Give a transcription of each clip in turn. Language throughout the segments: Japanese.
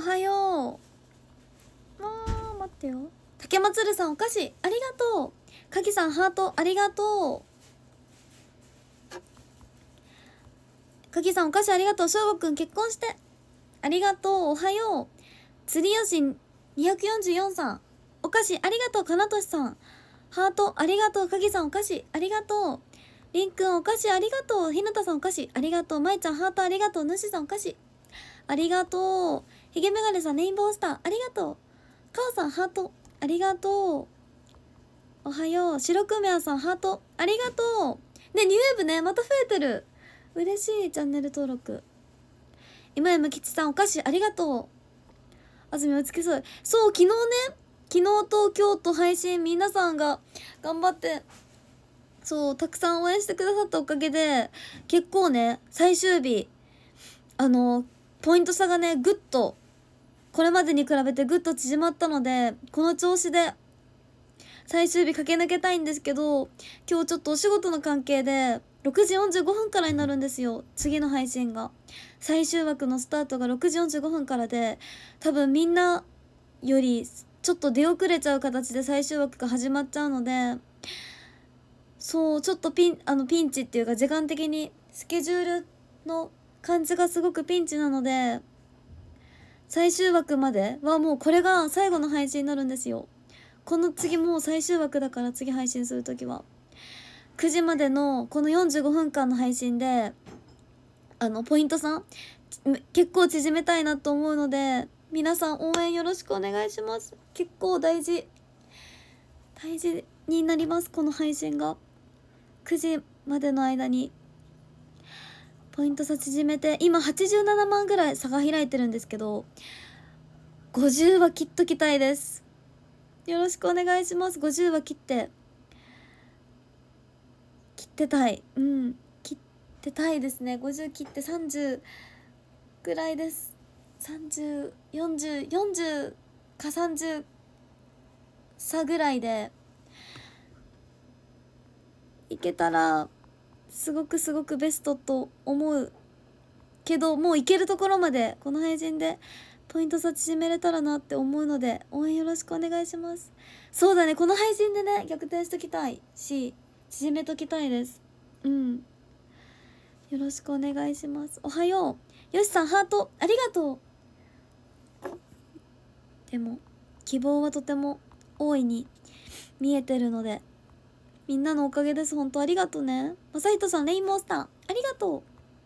はよう。待ってよ。竹まつるさんお菓子ありがとう。かきさんハートありがとう。かきさんお菓子ありがとう。しょうごくん結婚してありがとう。おはよう。釣りよし244さんお菓子ありがとう。かなとしさんハートありがとう。かぎさんお菓子ありがとう。りんくんお菓子ありがとう。ひなたさんお菓子ありがとう。まいちゃんハートありがとう。ぬしさんお菓子ありがとう。ひげめがねさんレインボースターありがとう。かおさんハートありがとう。おはよう。白くめあさんハートありがとう。ね、ニューウェーブね、また増えてる。嬉しい。チャンネル登録。今山吉さんお菓子ありがとう。あずみおつけそう。そう、昨日ね、昨日と今日と配信皆さんが頑張ってそうたくさん応援してくださったおかげで結構ね最終日ポイント差がねぐっとこれまでに比べてぐっと縮まったのでこの調子で最終日駆け抜けたいんですけど今日ちょっとお仕事の関係で6時45分からになるんですよ。次の配信が最終枠のスタートが6時45分からで多分みんなよりちょっと出遅れちゃう形で最終枠が始まっちゃうのでそうちょっとピンチっていうか時間的にスケジュールの感じがすごくピンチなので最終枠まではもうこれが最後の配信になるんですよ。この次もう最終枠だから次配信する時は9時までのこの45分間の配信でポイント3結構縮めたいなと思うので皆さん応援よろしくお願いします。結構大事になります。この配信が9時までの間にポイント差縮めて今87万ぐらい差が開いてるんですけど50は切っときたいです。よろしくお願いします。50は切ってたい。切ってたいですね。50切って30ぐらいです。3040か30差ぐらいでいけたらすごくベストと思うけどもういけるところまでこの配信でポイント差縮めれたらなって思うので応援よろしくお願いします。そうだね、この配信でね逆転しときたいし縮めときたいです。よろしくお願いします。おはよう。よしさんハートありがとう。でも希望はとても大いに見えてるのでみんなのおかげです。本当ありがとうね。まさひとさんレインボースターありがとう。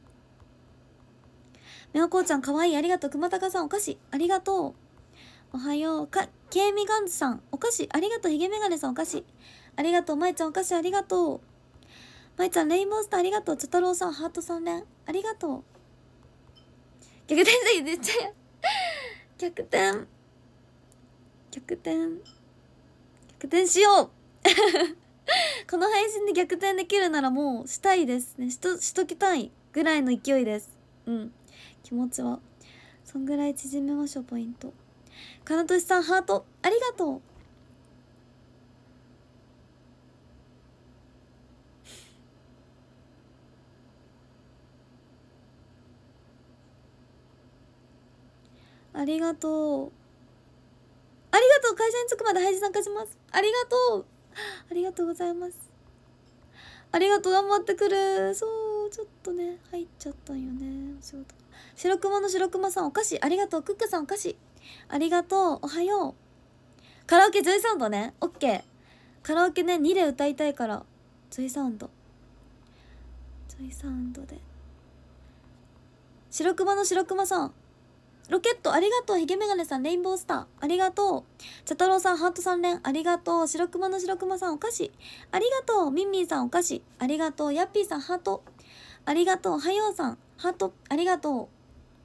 めおこうちゃんかわいいありがとう。くまたかさんお菓子ありがとう。おはよう。ケイミガンズさんお菓子ありがとう。ひげメガネさんお菓子ありがとう。まいちゃんお菓子ありがとう。まいちゃんレインボースターありがとう。ちょたろうさんハート3連ありがとう。逆転すぎてちゃう逆転しようこの配信で逆転できるならもうしたいですね。しときたいぐらいの勢いです。気持ちはそんぐらい縮めましょう。ポイントかなとしさんハートありがとう。ありがとう会社に着くまで配信参加します。ありがとうございます。ありがとう頑張ってくる。そうちょっとね入っちゃったんよねお仕事。白熊の白熊さんお菓子ありがとう。クックさんお菓子ありがとう。おはよう。カラオケジョイサウンドね。オッケー。カラオケね2で歌いたいからジョイサウンドで。白熊の白熊さんロケットありがとう。ひげメガネさんレインボースターありがとう。茶太郎さんハート3連ありがとう。白熊の白熊さんお菓子ありがとう。ミンミンさんお菓子ありがとう。ヤッピーさんハートありがとう。はようさんハートありがとう。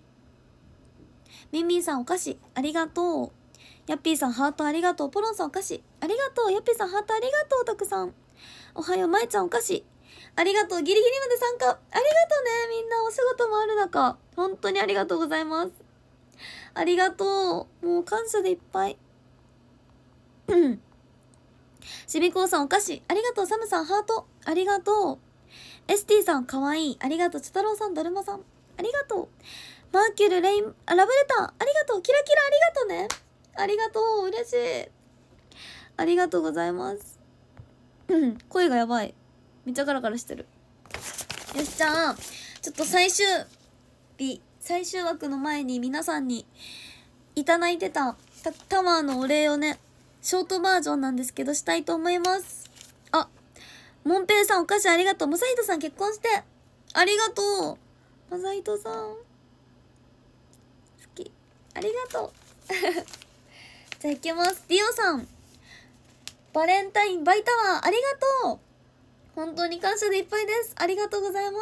ミンミンさんお菓子ありがとう。ヤッピーさんハートありがとう。ポロンさんお菓子ありがとう。ヤッピーさんハートありがとう。たくさんおはよう。まいちゃんお菓子ありがとう。ギリギリまで参加ありがとうね。みんなお仕事もある中本当にありがとうございます。ありがとう。もう感謝でいっぱい。しみこうさんお菓子ありがとう。サムさんハートありがとう。エスティさんかわいいありがとう。ちたろうさんだるまさんありがとう。 マーキュルレイン、ラブレター、ありがとう。キラキラありがとうね。ありがとう。嬉しい。ありがとうございます。声がやばい。めっちゃガラガラしてる。よし、じゃあ、ちょっと最終枠の前に皆さんにいただいてたタワーのお礼をね、ショートバージョンなんですけど、したいと思います。あ、モンペイさんお菓子ありがとう。モサヒトさん結婚して。ありがとう。モサヒトさん。好き。ありがとう。じゃあ行きます。ディオさん。バレンタインバイタワーありがとう。本当に感謝でいっぱいです。ありがとうございます。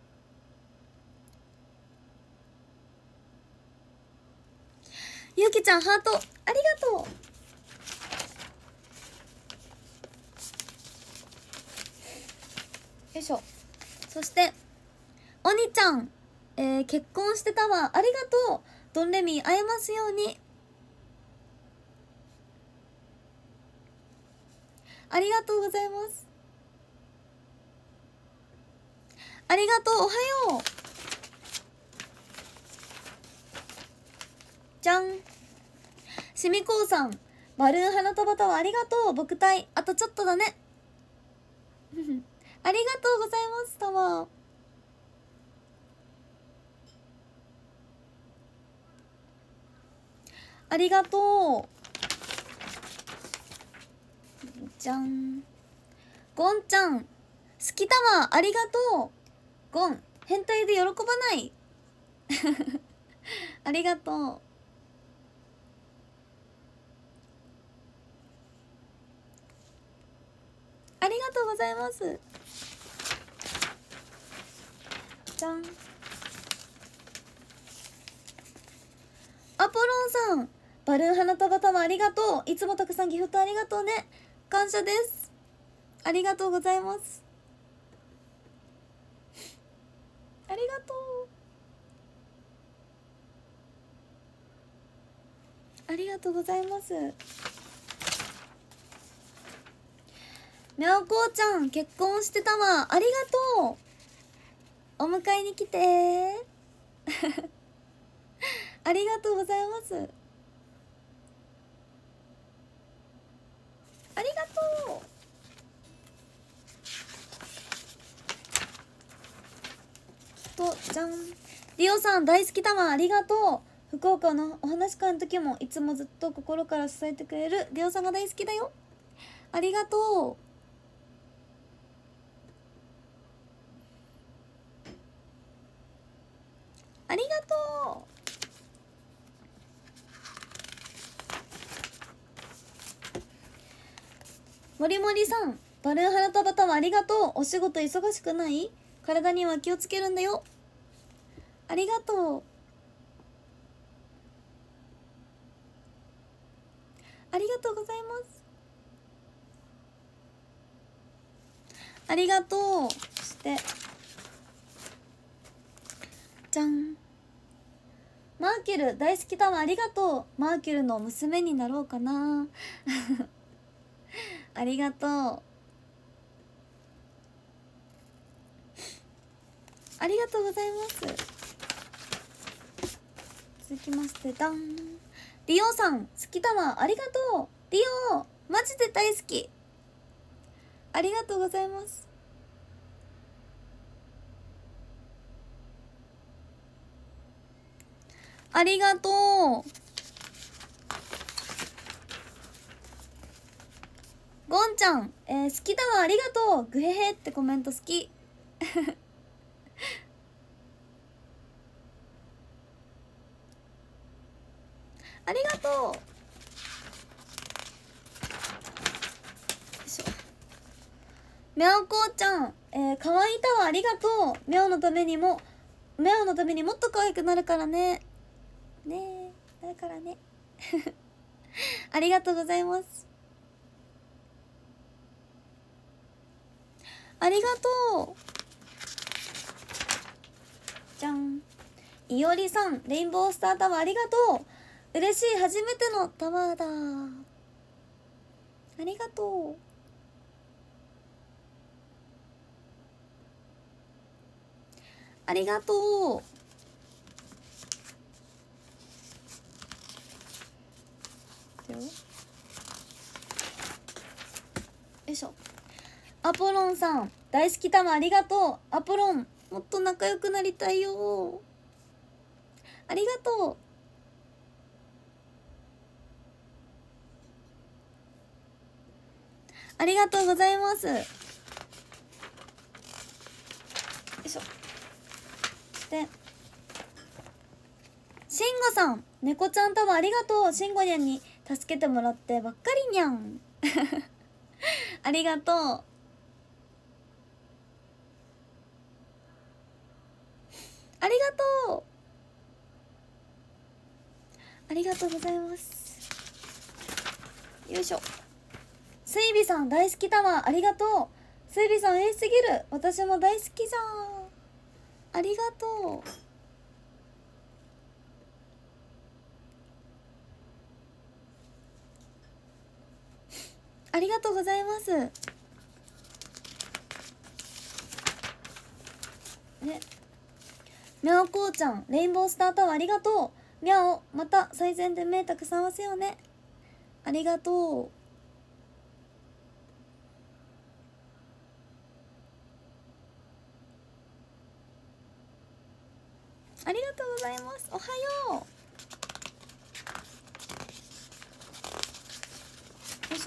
ゆうきちゃんハートありがとう。よいしょ。そしておにちゃん、結婚してたわ。ありがとう。ドンレミー会えますように。ありがとうございます。ありがとう。おはよう。じゃん。しみこうさん、バルーン花束タワーありがとう。僕隊あとちょっとだね。ありがとうございます。タワーありがとう。じゃん。ゴンちゃん、好きタワーありがとう。ゴン、変態で喜ばない。ありがとう。ありがとうございます。じゃん。アポロンさん、バルーン花束タワーありがとう。いつもたくさんギフトありがとうね。感謝です。ありがとうございます。ありがとう。ありがとうございます。みゃおこうちゃん、結婚してたわ。ありがとう。お迎えに来てありがとうございます。ありがとう。じゃん。リオさん大好きだわ。ありがとう。福岡のお話し会の時もいつもずっと心から支えてくれるリオさんが大好きだよ。ありがとう。ありがとう。もりもりさん、バルーン花束タワーありがとう。お仕事忙しくない？体には気をつけるんだよ。ありがとう。ありがとうございます。ありがとう。そしてじゃん。マーキュル大好きタワーありがとう。マーキュルの娘になろうかなありがとう。ありがとうございます。続きましてダン。リオさん好きタワーありがとう。リオマジで大好き。ありがとうございます。ありがとう。ゴンちゃん、好きだわありがとう。グヘヘってコメント好きありがとう。よいしょ。みゃおこうちゃん、かわいいタワーありがとう。みゃおのためにもっと可愛くなるからね。ねえ、なるからねありがとうございます。ありがとう。じゃん。いおりさん、レインボースタータワーありがとう。嬉しい、初めてのタワーだ。ありがとう。ありがとう。 てよ。よいしょ。アポロンさん大好きタマありがとう。アポロンもっと仲良くなりたいよ。ありがとう。ありがとうございます。よいしょ。でしんごさん猫ちゃんタマありがとう。しんごにゃんに助けてもらってばっかりにゃんありがとう。ありがとう。ありがとうございます。よいしょ。スイビさん大好きタワーありがとう。スイビさんすぎる。私も大好きじゃん。ありがとう。ありがとうございます。ね、みゃおこうちゃんレインボースタータワーありがとう。みゃおまた最善で目たくさん合わせようね。ありがとう。ありがとうございます。おはよう。よいしょ。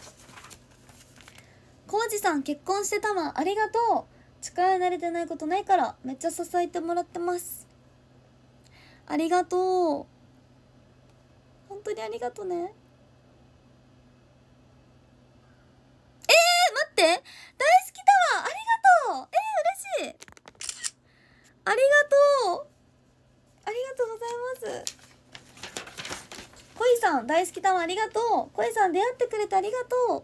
こうじさん結婚してたわありがとう。力慣れてないことないからめっちゃ支えてもらってます。ありがとう。本当にありがとね。待って大好きだわありがとう。嬉しい。ありがとう。ありがとうございます。恋さん大好きだわありがとう。恋さん出会ってくれてありがとう。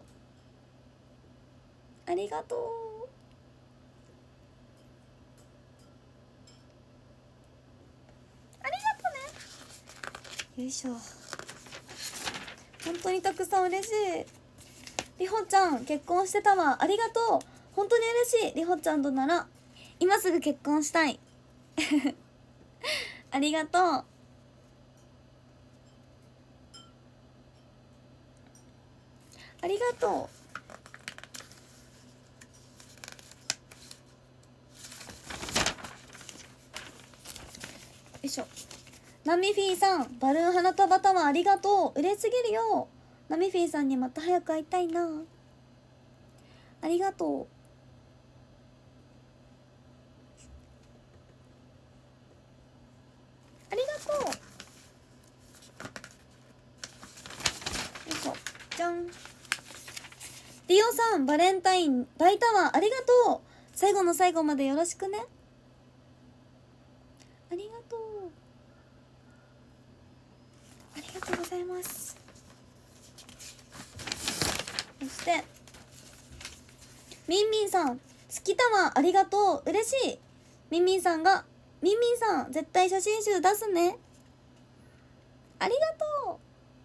ありがとう。ありがとね。よいしょ。本当にたくさん嬉しい。りほちゃん結婚してたわありがとう。本当に嬉しい。りほちゃんとなら今すぐ結婚したいありがとう。ありがとう。よいしょ。ナミフィーさんバルーン花束タワーありがとう。嬉しすぎるよ。ナミフィーさんにまた早く会いたいな。ありがとう。ありがとう。よいしょ。じゃん。リオさんバレンタイン大タワーありがとう。最後の最後までよろしくね。ありがとう。ありがとうございます。そしてミンミンさん好きタワーありがとう。嬉しい。ミンミンさん絶対写真集出すね。ありがとう。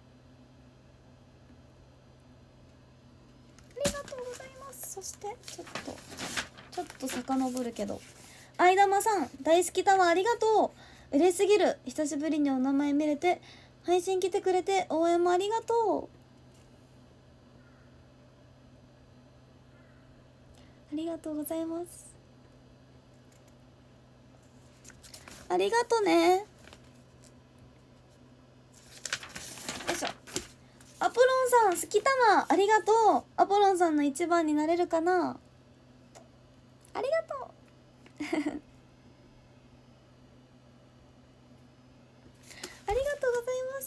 ありがとうございます。そしてちょっと遡るけど、あいだまさん大好きタワーありがとう。嬉しすぎる。久しぶりにお名前見れて配信来てくれて応援もありがとう。ありがとうございます。ありがとね。よいしょ。アポロンさん好きタワーありがとう。アポロンさんの一番になれるかな。ありがとうありがとうございます。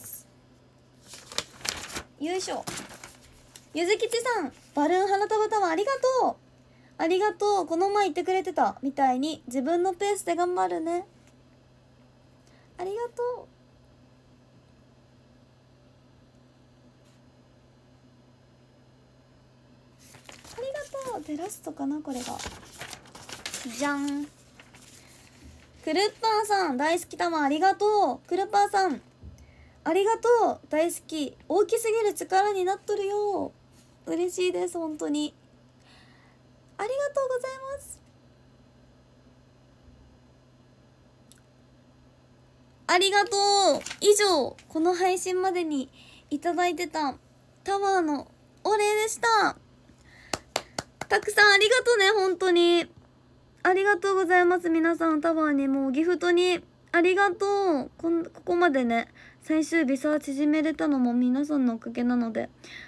よいしょ。ゆずきちさんバルーン花束タワーありがとう。ありがとう。この前言ってくれてたみたいに自分のペースで頑張るね。ありがとう。ありがとう。でラストかなこれが。じゃん。クルッパーさん大好きタワーありがとう。クルッパーさんありがとう。大好き。大きすぎる力になっとるよ。嬉しいです本当に。ありがとうございます。ありがとう。以上この配信までにいただいてたタワーのお礼でした。たくさんありがとね、本当にありがとうございます。皆さんタワーにもうギフトにありがとう。ここまでね最終日さ縮めれたのも皆さんのおかげなので、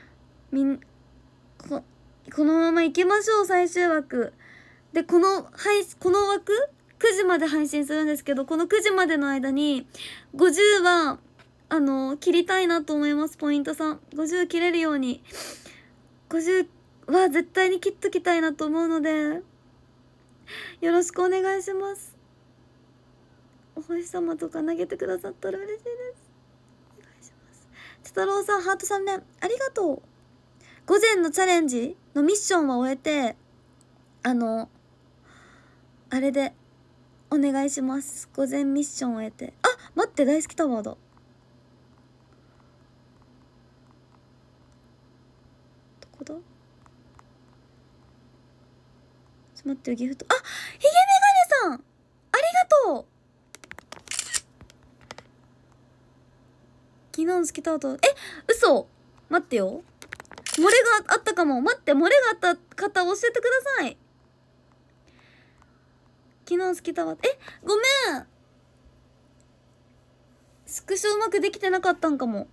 このまま行きましょう。最終枠でこの枠9時まで配信するんですけど、この9時までの間に50は切りたいなと思います。ポイントさん50切れるように50は絶対に切っときたいなと思うのでよろしくお願いします。お星様とか投げてくださったら嬉しいです。お願いします。ち太郎さんハート3連ありがとう。午前のチャレンジのミッションは終えてあれでお願いします。午前ミッションを終えて。あ、待って、大好きタワーだ。どこだ？ちょっと待ってよ、ギフト。あ、ヒゲメガネさんありがとう。昨日の好きタワーと、嘘待ってよ。漏れがあったかも。待って、漏れがあった方教えてください。昨日好きタワー、ごめん。スクショうまくできてなかったんかも。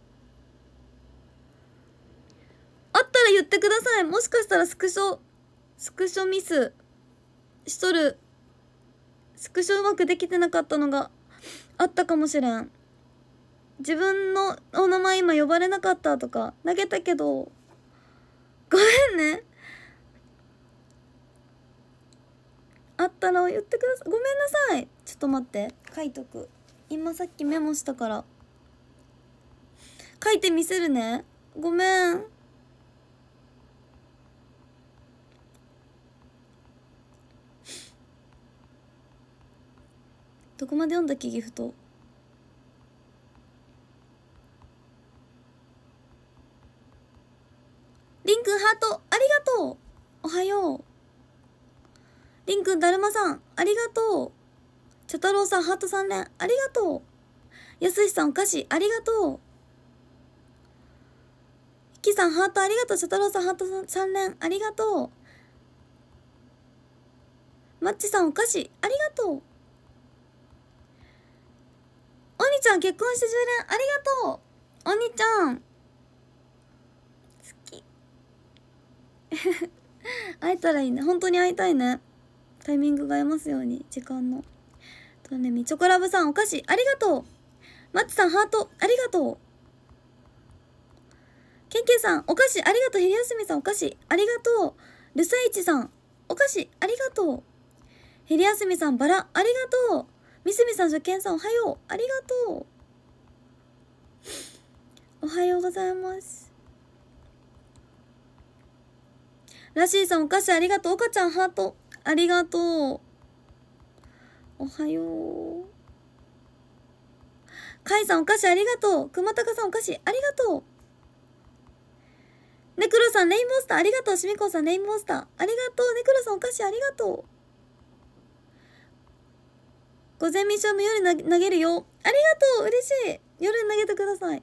あったら言ってください。もしかしたらスクショミスしとる。スクショうまくできてなかったのがあったかもしれん。自分のお名前今呼ばれなかったとか投げたけど、ごめんね。あったら言ってください。ごめんなさい。ちょっと待って、書いとく。今さっきメモしたから書いてみせるね。ごめん。どこまで読んだっけ、ギフト。りんくんハートありがとう。おはよう。りんくんだるまさんありがとう。茶太郎さんハート3連ありがとう。やすしさんお菓子ありがとう。ひきさんハートありがとう。茶太郎さんハート3連ありがとう。まっちさんお菓子ありがとう。おにちゃん結婚して10連ありがとう。おにちゃん好き会えたらいいね。本当に会いたいね。タイミングが合いますように。時間のとねみチョコラブさんお菓子ありがとう。マッチさんハートありがとう。ケンケンさんお菓子ありがとう。昼休みさんお菓子ありがとう。ルサイチさんお菓子ありがとう。昼休みさんバラありがとう。みすみさん受験さんおはようありがとう。おはようございます。ラシーさんお菓子ありがとう。おかちゃんハートありがとう。おはよう。カイさんお菓子ありがとう。くまたかさんお菓子ありがとう。ネクロさんレインボースターありがとう。しみこさんレインボースターありがとう。ネクロさんお菓子ありがとう。午前ミッションも夜投げるよ。ありがとう。嬉しい。夜に投げてください。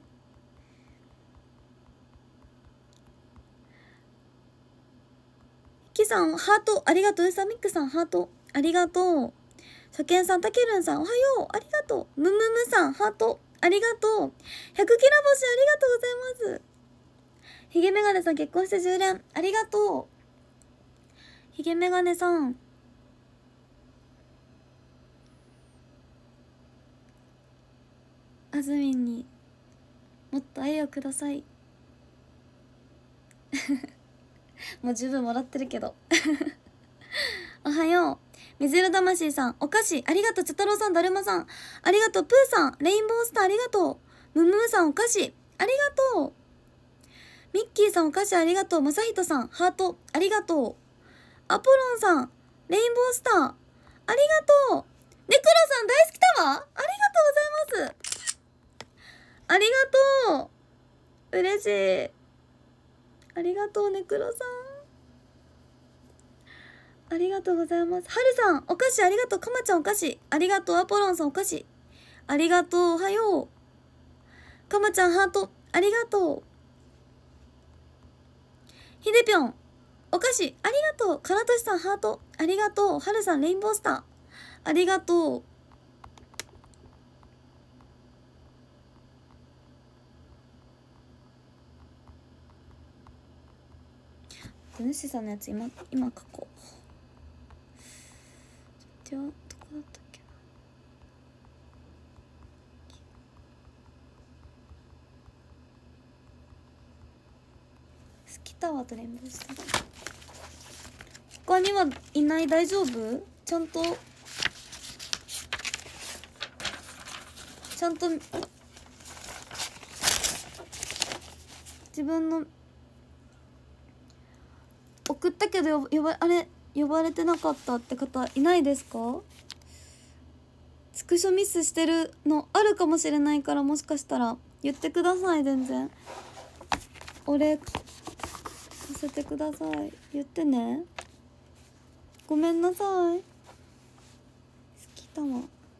キさんハートありがとう。ウサミックさんハートありがとう。初見さんたけるんさんおはようありがとう。ムムムさんハートありがとう。100キラ星ありがとうございます。ヒゲメガネさん結婚して10連ありがとう。ヒゲメガネさんあずみんにもっと愛をくださいもう十分もらってるけどおはよう。水色魂さんお菓子ありがとう。茶太郎さんだるまさんありがとう。プーさんレインボースターありがとう。ムムムさんお菓子ありがとう。ミッキーさんお菓子ありがとう。まさひとさんハートありがとう。アポロンさんレインボースターありがとう。ネクロさん大好きタワーありがとうございます。ありがとう。嬉しい。ありがとうネクロさんありがとうございます。はるさんお菓子ありがとう。かまちゃんお菓子ありがとう。アポロンさんお菓子ありがとう。おはよう。かまちゃんハートありがとう。ひでぴょんお菓子ありがとう。かなとしさんハートありがとう。はるさんレインボースターありがとう。ぬしさんのやつ今書こう。じゃあどこだったっけな。スキタワーとレインボースター他にはいない？大丈夫？ちゃんと自分の送ったけど呼ばれてなかったって方いないですか？スクショミスしてるのあるかもしれないから、もしかしたら言ってください。全然お礼させてください。言ってね。ごめんなさい。好きだわ。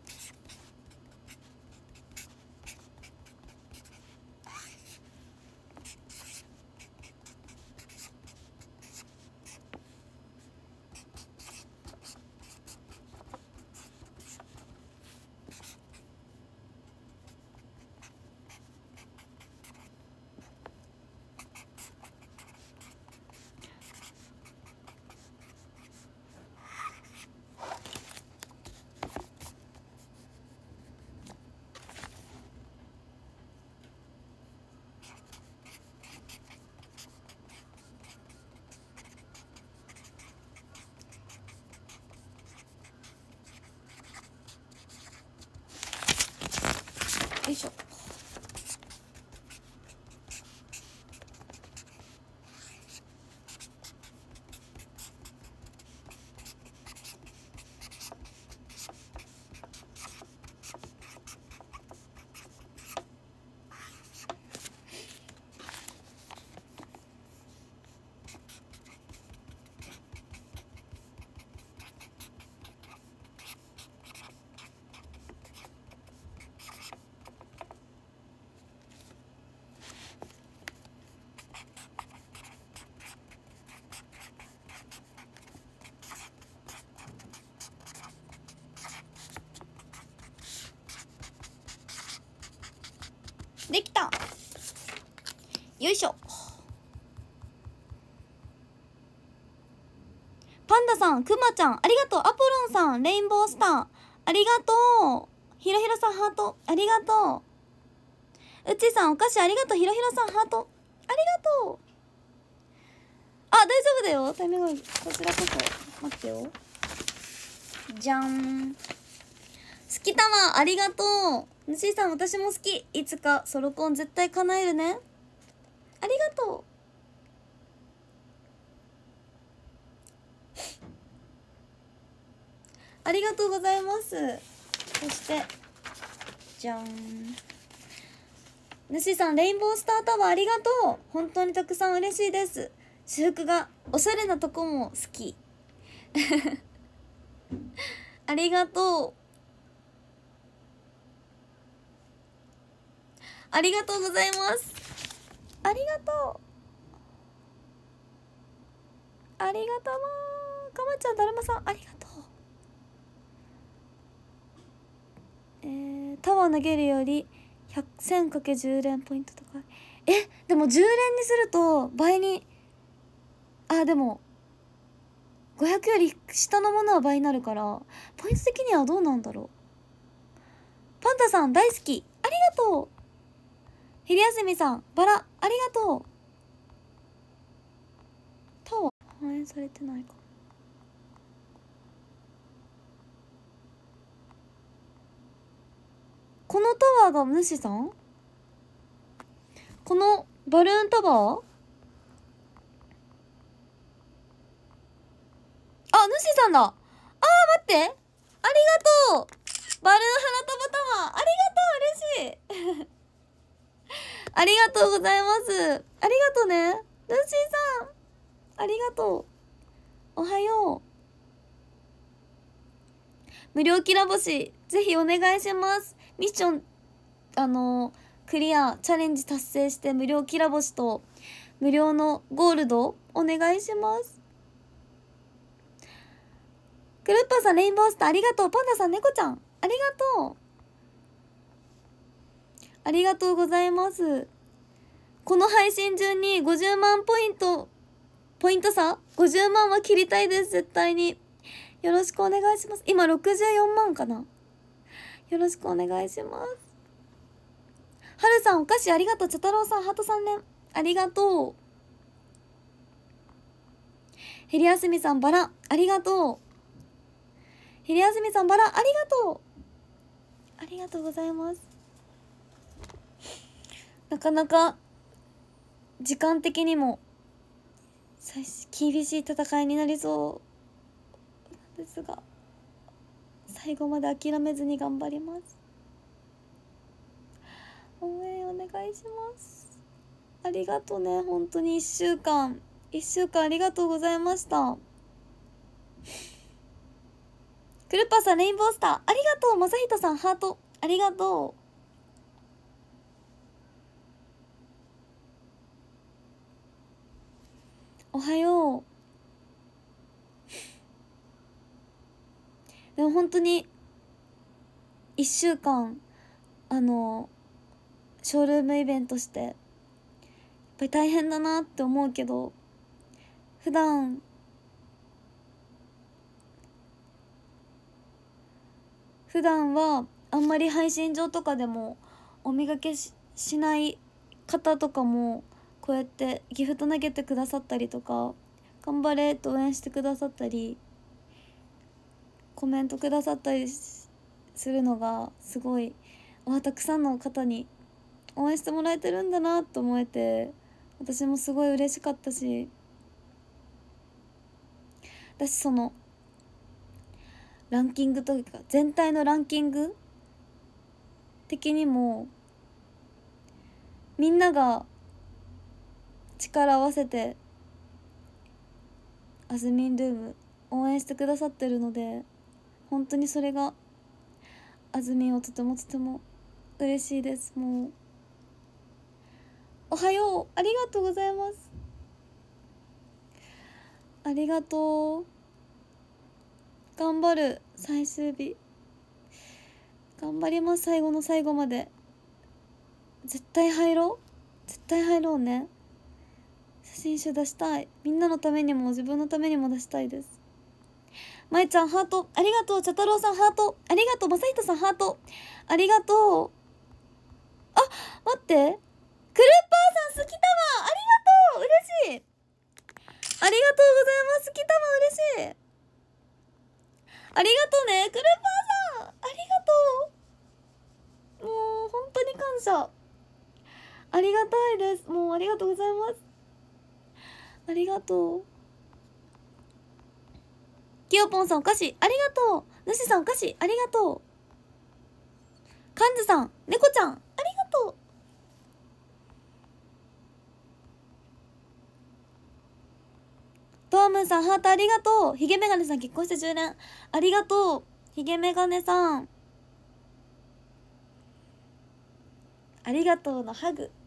よいしょ。できた。よいしょ。パンダさん、くまちゃんありがとう。アポロンさんレインボースターありがとう。ひろひろさんハートありがとう。うちさんお菓子ありがとう。ひろひろさんハートありがとう。あ、大丈夫だよ。タイミングこちらこそ待ってよ。じゃん。好きたわ。ありがとう。ぬしーさん私も好き。いつかソロコン絶対叶えるね。ありがとう。ありがとうございます。そしてじゃん。ぬしさんレインボースタータワーありがとう。本当にたくさん嬉しいです。私服がおしゃれなとこも好きありがとう。ありがとうございます。ありがとう。ありがとう。かまちゃんだるまさんありがとう。タワー投げるより1000×10 連ポイントとか。でも10連にすると倍に、でも500より下のものは倍になるから、ポイント的にはどうなんだろう。パンダさん大好きありがとう。昼休みさんバラありがとう。タワー反映されてないか。このタワーが主さん？このバルーンタワー？主さんだ。待って、ありがとう。バルーン花束タワーありがとう。嬉しいありがとうございます。ありがとうねルーシーさん、ありがとう。おはよう。無料きら星ぜひお願いします。ミッションクリアチャレンジ達成して無料キラ星と無料のゴールドお願いします。クルッパさん、レインボースターありがとう。パンダさん、猫ちゃんありがとう。ありがとうございます。この配信中に50万ポイント差50万は切りたいです。絶対によろしくお願いします。今64万かな。よろしくお願いします。はるさん、お菓子ありがとう。ちゃ太郎さん、ハート3連ありがとう。ヘリヤスミさん、バラありがとう。ヘリヤスミさん、バラありがとう。ありがとうございます。なかなか時間的にも厳しい戦いになりそうですが、最後まで諦めずに頑張ります。応援お願いします。ありがとうね。本当に1週間ありがとうございました。クルッパさん、レインボースターありがとう。まさひとさん、ハートありがとう。おはよう。でも本当に1週間ショールームイベントしてやっぱり大変だなって思うけど、普段はあんまり配信上とかでもお見かけ しない方とかもこうやってギフト投げてくださったりとか、頑張れと応援してくださったりコメントくださったりするのがすごい、たくさんの方に応援してもらえてるんだなと思えて、私もすごい嬉しかったし、私そのランキングというか全体のランキング的にもみんなが力を合わせてあずみんルーム応援してくださってるので、本当にそれがあずみんをとても嬉しいです。もうおはよう、ありがとうございます。ありがとう。頑張る。最終日頑張ります。最後の最後まで絶対入ろうね。写真集出したい。みんなのためにも自分のためにも出したいです。まいちゃん、ハートありがとう。茶太郎さん、ハートありがとう。まさひとさん、ハートありがとう。あ、待って、クルッパーさん、好きたまありがとう。嬉しい。ありがとうございます。好きたま嬉しい。ありがとうね、クルッパーさん、ありがとう。もう本当に感謝。ありがたいです。もうありがとうございます。ありがとう。きよぽんさん、お菓子ありがとう。ぬしさん、お菓子ありがとう。かんずさん、猫ちゃんありがとう。トームンさん、ハートありがとう。ひげメガネさん、結婚して10年ありがとう。ひげメガネさん、ありがとうのハグ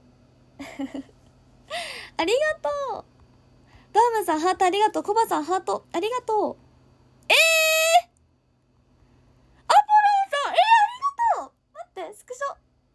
ありがとう。トームンさん、ハートありがとう。コバさん、ハートありがとう。アポロンさん、ありがとう。待って、スクショ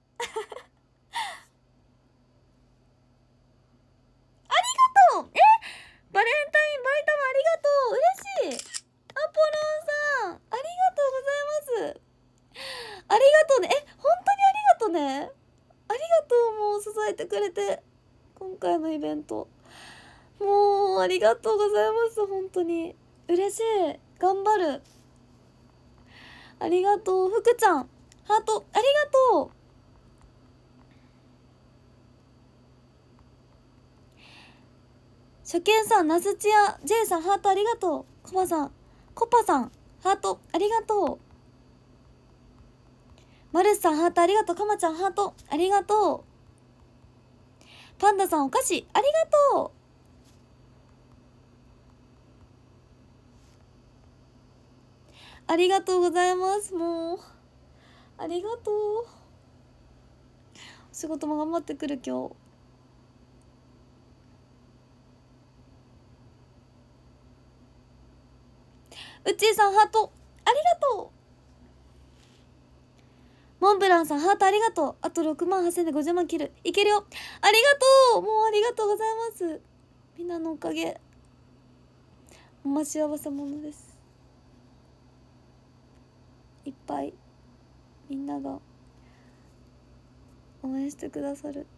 ありがとう。バレンタインバイタもありがとう。嬉しい。アポロンさん、ありがとうございます。ありがとうね。本当にありがとうね。ありがとう。もう支えてくれて、今回のイベントもうありがとうございます。本当に嬉しい。頑張る。ありがとう。福ちゃん、ハートありがとう。初見さん、ナスチア J さん、ハートありがとう。コパさん、ハートありがとう。マルスさん、ハートありがとう。カマちゃん、ハートありがとう。パンダさん、お菓子ありがとう。ありがとうございます。もうありがとう。 仕事も頑張ってくる今日。うっちーさんハートありがとう。モンブランさんハートありがとう。あと6万8000で50万切る。いけるよ。ありがとう。もうありがとうございます。みんなのおかげ。おま幸せ者です。いっぱいみんなが応援してくださる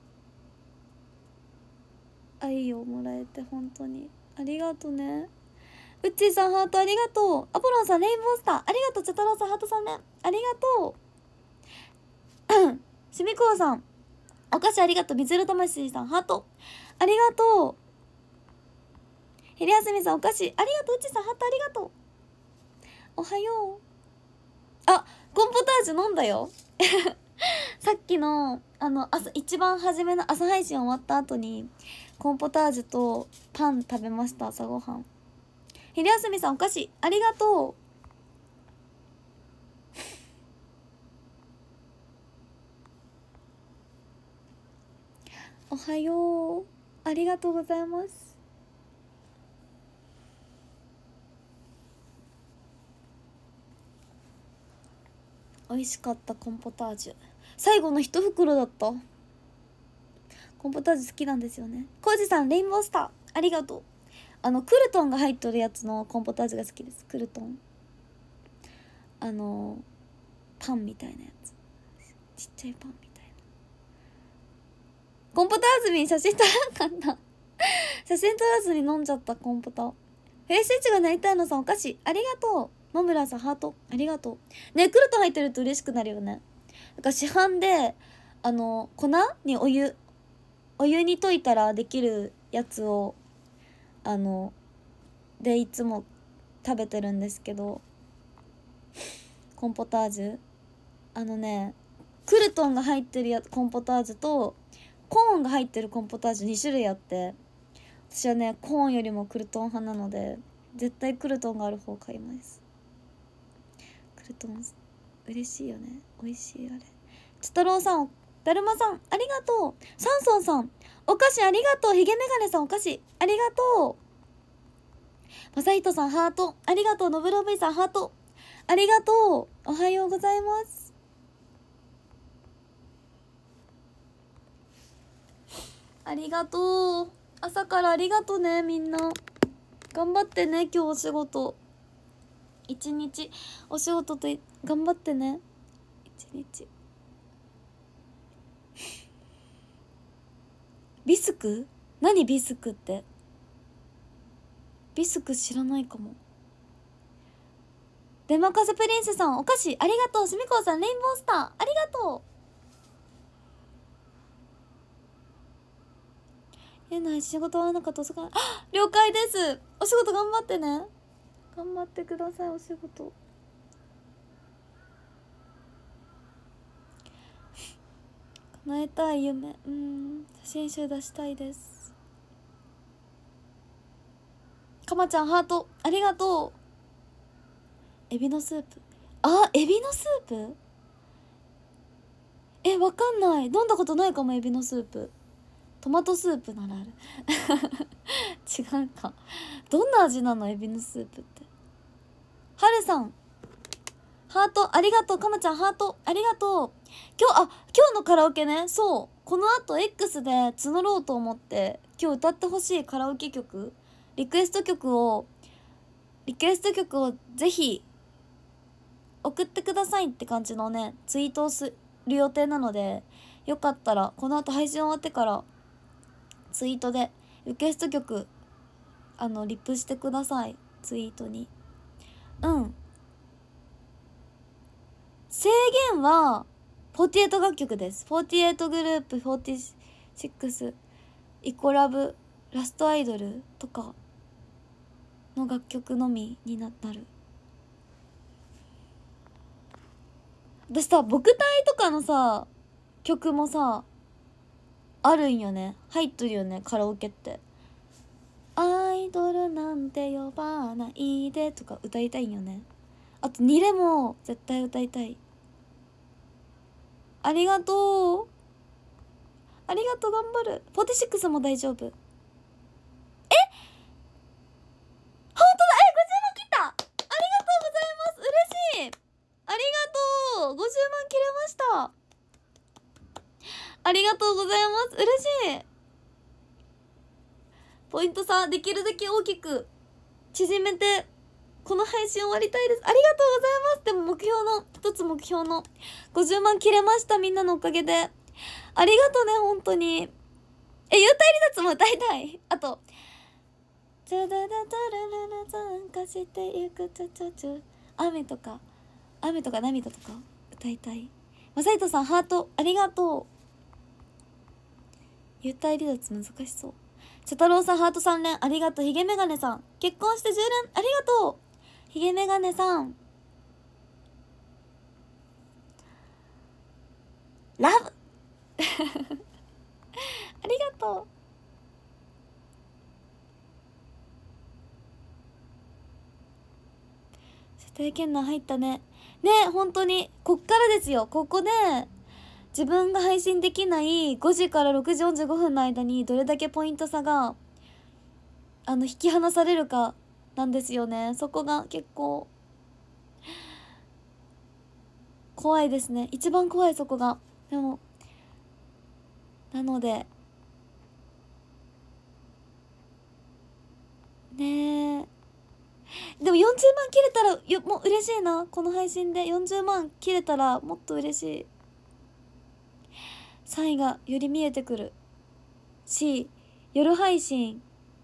愛をもらえて本当にありがとね。うっちーさんハートありがとう。アポロンさんレインボースターありがとう。チャタロウさんハート3年ありがとう。しみこうさんお菓子ありがとう。みずる魂さんハートありがとう。ひりやすみさんお菓子ありがとう。うっちーさんハートありがとう。おはよう。あ、コンポタージュ飲んだよさっきの一番初めの朝配信終わった後にコンポタージュとパン食べました。朝ごはん。ひりやすみさんお菓子ありがとう。おはよう。ありがとうございます。美味しかったコンポタージュ。最後の一袋だった。コンポタージュ好きなんですよね。コウジさんレインボースターありがとう。クルトンが入っとるやつのコンポタージュが好きです。クルトンパンみたいなやつ、ちっちゃいパンみたいな。コンポタージュに写真撮らんかった写真撮らずに飲んじゃったコンポタ。フェイスイチがなりたいのさんお菓子ありがとう。モンブランさんハートありがとうね。クルトン入ってると嬉しくなるよね。だから市販で粉にお湯に溶いたらできるやつをでいつも食べてるんですけど、コンポタージュクルトンが入ってるコンポタージュとコーンが入ってるコンポタージュ2種類あって、私はねコーンよりもクルトン派なので絶対クルトンがある方を買います。クルトン嬉しいよね。美味しいあれ。ちたろうさんだるまさんありがとう。サンソンさんお菓子ありがとう。ひげメガネさんお菓子ありがとう。まさひとさんハートありがとう。のぶろぶいさんハートありがとう。おはようございます。ありがとう。朝からありがとうね。みんな頑張ってね。今日お仕事一日お仕事と頑張ってね。一日ビスク？何ビスクって。ビスク知らないかも。デマカセプリンスさんお菓子ありがとう。すみこうさんレインボースターありがとう。変な仕事はなかった遅かった。了解です。お仕事頑張ってね。頑張ってください。お仕事叶えたい夢、写真集出したいです。かまちゃんハートありがとう。エビのスープ、エビのスープわかんない。飲んだことないかも。エビのスープ。トマトスープならある違うか。どんな味なのエビのスープって。はるさんハートありがとう。かまちゃんハートありがとう。今日のカラオケね。そうこの後 X で募ろうと思って、今日歌ってほしいカラオケ曲リクエスト曲をぜひ送ってくださいって感じのねツイートをする予定なので、よかったらこの後配信終わってからツイートでリクエスト曲リプしてください。ツイートに。制限は48楽曲です。48グループ、46イコラブ、ラストアイドルとかの楽曲のみになる。私さ僕隊とかのさ曲もさあるんよね。入っとるよねカラオケって。アイドルなんて呼ばないでとか歌いたいんよね。あとニレも絶対歌いたい。ありがとう。 りがとう、頑張る。46も大丈夫。え、本当だ、50万切った。ありがとうございます。嬉しい。ありがとう。50万切れました。ありがとうございます。嬉しい。ポイント差できるだけ大きく縮めてこの配信終わりたいです。ありがとうございます。でも一つ目標の50万切れました。みんなのおかげでありがとうね、本当に。幽体離脱も歌いたい。あとチャダダダラララ参加していくチャチャチャ、雨とか涙とか歌いたい。マサイトさんハートありがとう。幽体離脱難しそう。チャタロウさんハート3連ありがとう。ヒゲメガネさん結婚して10連ありがとう。ヒゲメガネさんラブありがとう。射程圏内入ったね。ね、本当にこっからですよ。ここで自分が配信できない5時から6時45分の間にどれだけポイント差が引き離されるかなんですよね。そこが結構怖いですね。一番怖い、そこが。でもなのでねえ、でも40万切れたらもう嬉しいな。この配信で40万切れたらもっと嬉しい。3位がより見えてくるし、夜配信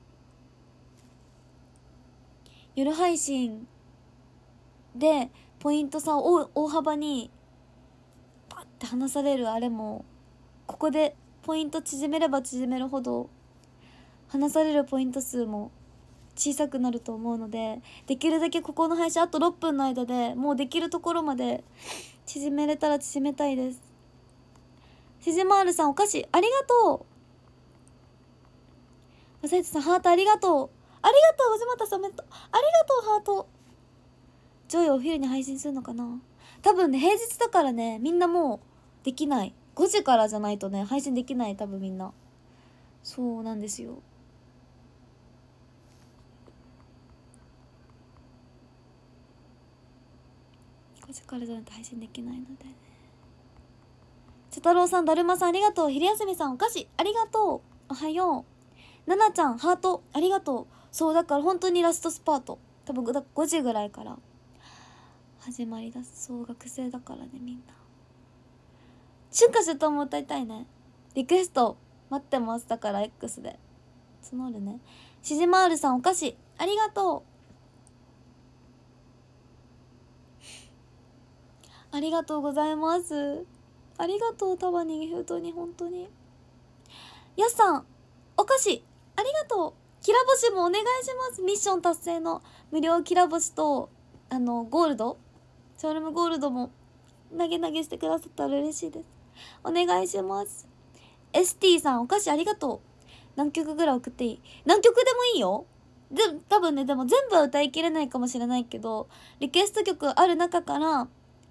でポイント差を大幅にパッて離されるあれも、ここでポイント縮めれば縮めるほど離されるポイント数も小さくなると思うので、できるだけここの配信あと6分の間でもうできるところまで縮めれたら縮めたいです。しじまーるさんお菓子ありがとう。まさゆとさんハートありがとう。ありがとう。藤本さんおめでとう。ありがとうハート。ジョイお昼に配信するのかな。多分ね、平日だからね、みんなもうできない。5時からじゃないとね配信できない。多分みんなそうなんですよ。5時からじゃないと配信できないのでね。ち太郎さんだるまさんありがとう。昼休みさんお菓子ありがとう。おはよう。ななちゃんハートありがとう。そうだから本当にラストスパート。多分5時ぐらいから始まりだそう。学生だからねみんな。春夏秋冬も歌いたいね。リクエスト待ってます。だから X で募るね。しじまーるさんお菓子ありがとう。ありがとうございます。ありがとう束に封筒に。本当にやすさんお菓子ありがとう。きらぼしもお願いします。ミッション達成の無料きらぼしとゴールドチョールムゴールドも投げしてくださったら嬉しいです。お願いします。ST さんお菓子ありがとう。何曲ぐらい送っていい？何曲でもいいよ。多分ね、でも全部は歌いきれないかもしれないけど、リクエスト曲ある中から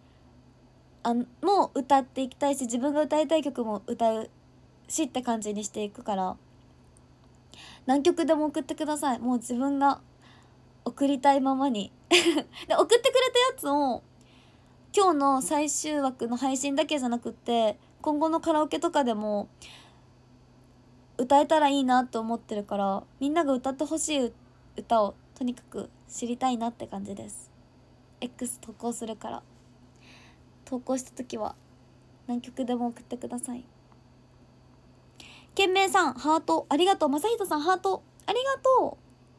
もう歌っていきたいし、自分が歌いたい曲も歌うしって感じにしていくから、何曲でも送ってください。もう自分が送りたいままにで送ってくれたやつを今日の最終枠の配信だけじゃなくって、今後のカラオケとかでも歌えたらいいなと思ってるから、みんなが歌ってほしい歌をとにかく知りたいなって感じです。 X 投稿するから、投稿した時は何曲でも送ってください。けんめいさんハートありがとう。まさひとさんハートありがとう。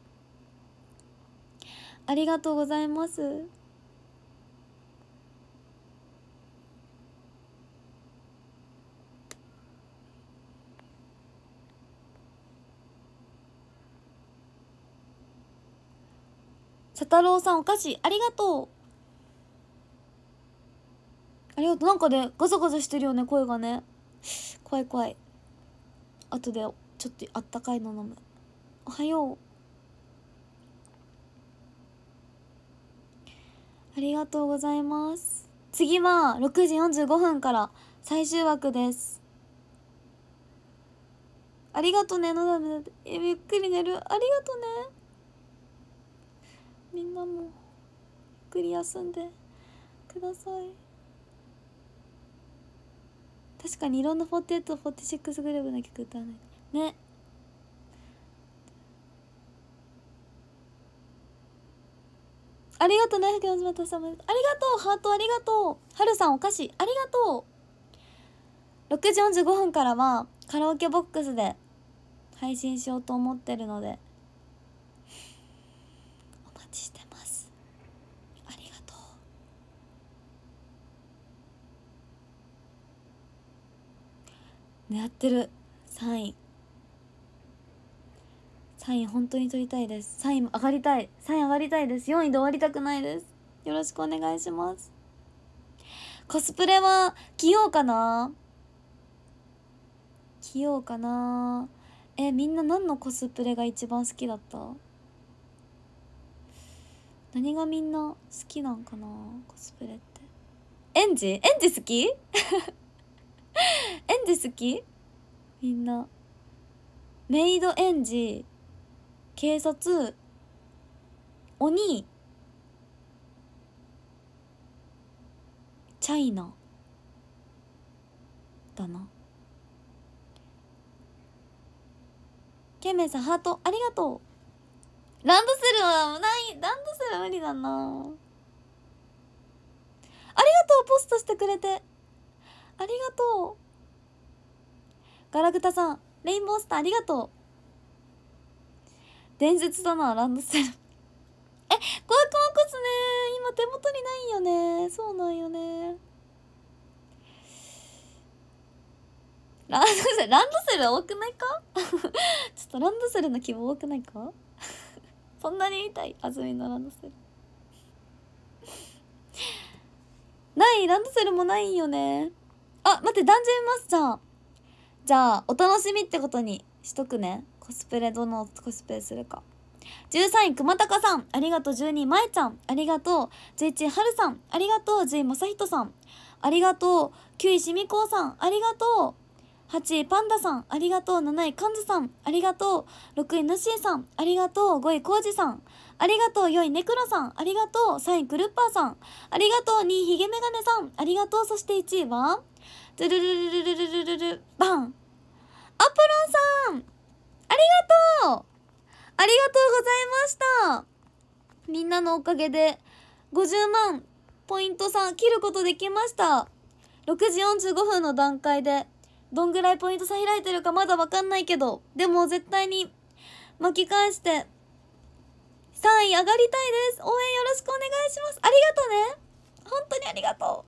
ありがとうございます。佐太郎さんお菓子ありがとう。ありがとう。なんかねガサガサしてるよね、声がね。怖い怖い。後でちょっとあったかいの飲む。おはよう。ありがとうございます。次は6時45分から最終枠です。 ありがとね。のだめゆっくり寝る。ありがとね。みんなもゆっくり休んでください。確かにいろんな48、46グループの曲歌わないね。ありがとうね。ありがとうハート。ありがとうはるさん。お菓子ありがとう。6時45分からはカラオケボックスで配信しようと思ってるのでお待ちしてます。ありがとう。狙ってる。3位本当に取りたいです。3位上がりたいです。4位で終わりたくないです。よろしくお願いします。コスプレは着ようかな。みんな何のコスプレが一番好きだった？何がみんな好きなんかな、コスプレって。エンジ好きエンジ好きみんな。メイド、エンジ、警察、鬼、チャイナだな。ケンメイさんハートありがとう。ランドセルはない。ランドセル無理だな。ありがとう。ポストしてくれてありがとう。ガラクタさんレインボースターありがとう。伝説だな、ランドセル。コアコスね、今手元にないよね。そうなんよね。ランドセル多くないかちょっとランドセルの希望多くないかそんなに見たい、あずみのランドセルない。ランドセルもないよね。あ、待って、ダンジョンマスター。じゃあお楽しみってことにしとくね。コスプレ、どのコスプレするか。13位熊高さんありがとう。12位まえちゃんありがとう。11位はるさんありがとう。10位まさひとさんありがとう。9位しみこうさんありがとう。8位パンダさんありがとう。7位かんずさんありがとう。6位ぬっしーさんありがとう。5位こうじさんありがとう。4位ねくろさんありがとう。3位クルッパーさんありがとう。2位ひげめがねさんありがとう。そして1位はドゥルルルルルルルルルバン、アプロンさんありがとう。ありがとうございました。みんなのおかげで50万ポイント差切ることできました。6時45分の段階でどんぐらいポイント差開いてるかまだわかんないけど、でも絶対に巻き返して3位上がりたいです。応援よろしくお願いします。ありがとうね、本当にありがと